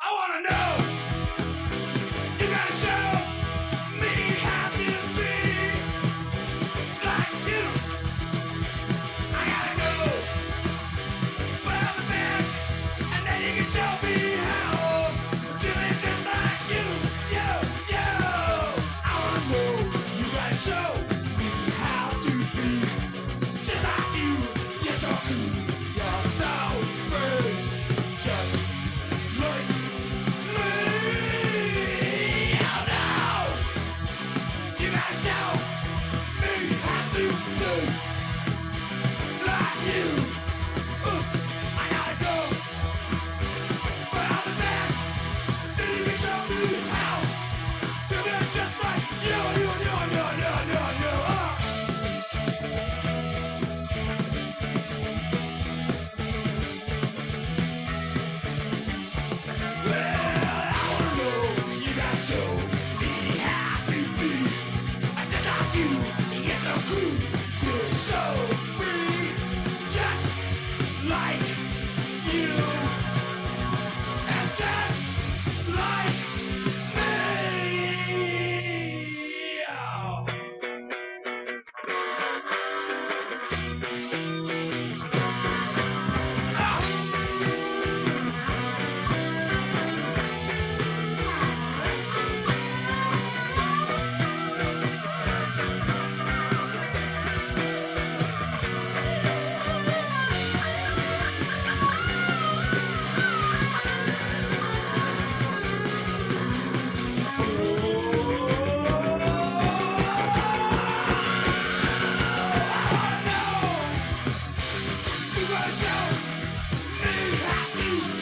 I wanna know. You gotta show me how to be like you. I gotta go further back, and then you can show me how to be just like you. You. I wanna know. You gotta show me how to be just like you. You're so cool. You're so brave. Just like me. Oh no. You gotta show me how to be like you. I gotta go, but I'll be back. Then you can show me how to be just like you. Well, I wanna know. You gotta show me how to be just like you. You're so cool. You're so free, just like you, and just like me. You gotta show me how to